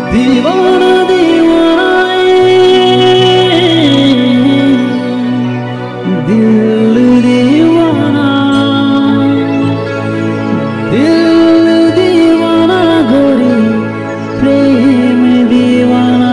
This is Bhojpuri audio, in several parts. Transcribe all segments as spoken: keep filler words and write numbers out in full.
दीवाना दीवाना दिल दीवाना दिल दीवाना गोरी प्रेम दीवाना।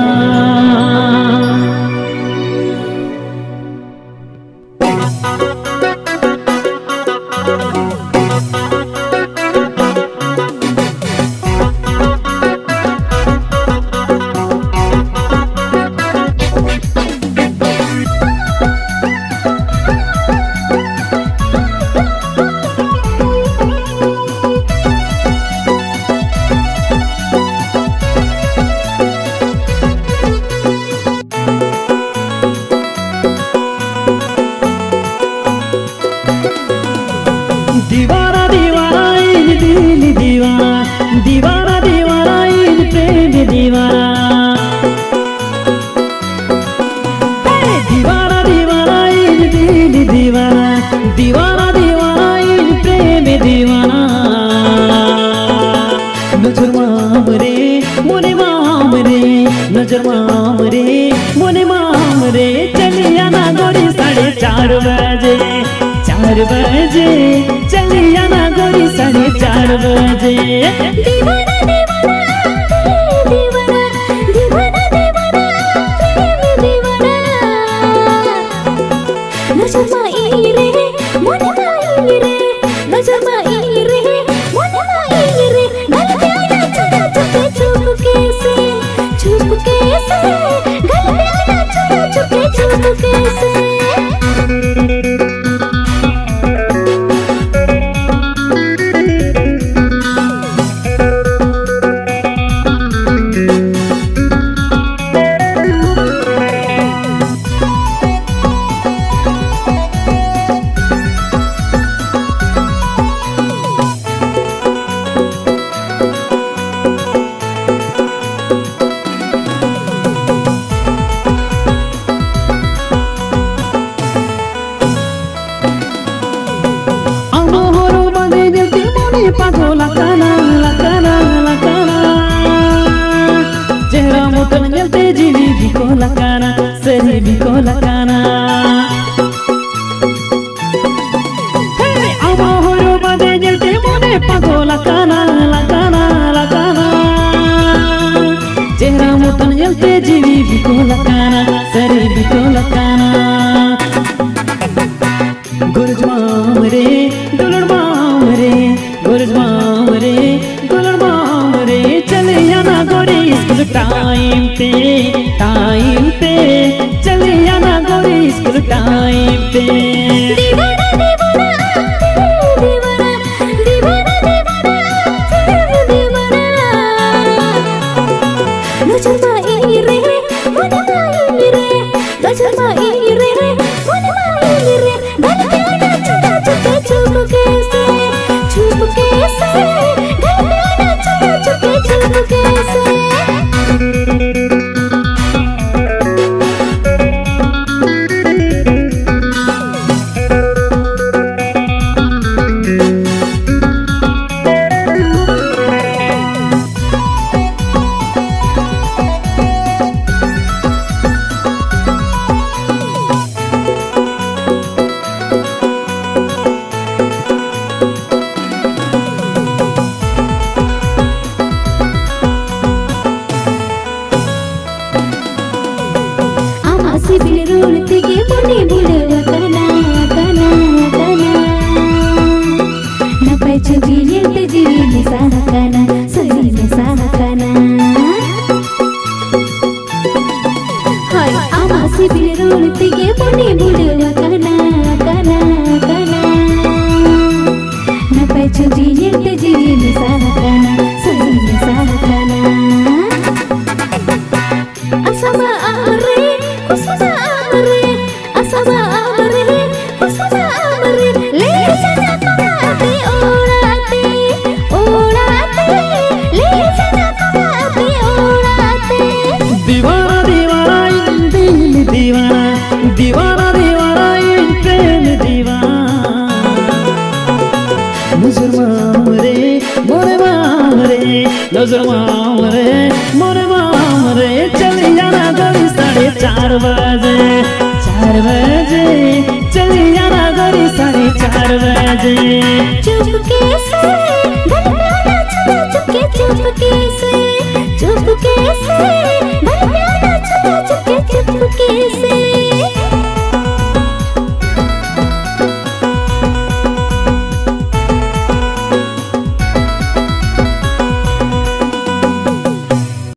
दीवाना दीवाना इन दिल दीवाना दीवाना दीवाना इन प्रेम दीवाना। दीवाना दीवाना इन दिल दीवाना दीवाना दीवाना इन प्रेम दीवाना। नजर माम रे मोने माम रे नजर माम रे मोने माम रे चलिया ना गोरी साढ़े चार बजे चार बजे चलिया ना गोरी साढ़े चार बजे। दीवाना दीवाना दीवाना दीवाना दीवाना प्रेम दीवाना। नजर माई रे मोने माई रे नजर माई रे मोने माई रे गल पे आना चुरा चुपके चुपके से चुपके से गल पे आना चुरा चुपके चुपके से। Pago la cana, la cana, la cana. Chehra motan jalte jili biko la cana, seri biko la cana. Hey, amo horo bade jalte mone pago la cana, la cana, la cana. Chehra motan jalte jili biko la cana, seri biko la cana. Gurj maam re, dulad maam re. गुरज माम रे गुलड़ माम रे चलिया ना गोरी स्कूल टाइम पे टाइम पे चलिया ना गोरी स्कूल टाइम पे। दीवाना दीवाना दीवाना दीवाना दीवाना दीवाना। नजर माई रे मोने माई रे नजर माई रे मोने माई रे गल पे आना चुरा चुपके चुपके से चुपके से गल पे आना चुरा चुपके चुपके से। ಬಿರುಳುತ್ತಿಗೆ ಮುಡಿ ಬಿಡುವ ಕನ ಕನ ಕನ ನಪಚ ಬಿಯಂತ ಜೀವಿನ ಸಾಹಕನ ಸರಿನ ಸಾಹಕನ ಹಾಯ್ ಆಮಾಸಿ ಬಿರುಳುತ್ತಿಗೆ ಮುಡಿ ಬಿಡುವ ಕನ ಕನ ಕನ ನಪಚ ಬಿಯಂತ ಜೀವಿನ ಸಾಹಕನ ಸರಿನ ಸಾಹಕನ asama amre kusama amre asama amre kusama amre le sana pagate orate orate le sana pagate orate दीवाना दीवाना इन दिल दीवाना दीवाना दीवाना इन प्रेम दीवाना। नजर माम रे मोरे माम रे नजर माम रे मोरे माम साढ़े चार बजे चार बजे चली जाना गोरी साढ़े चार बजे चुपके से गले में आना छुरा चुपके चुपके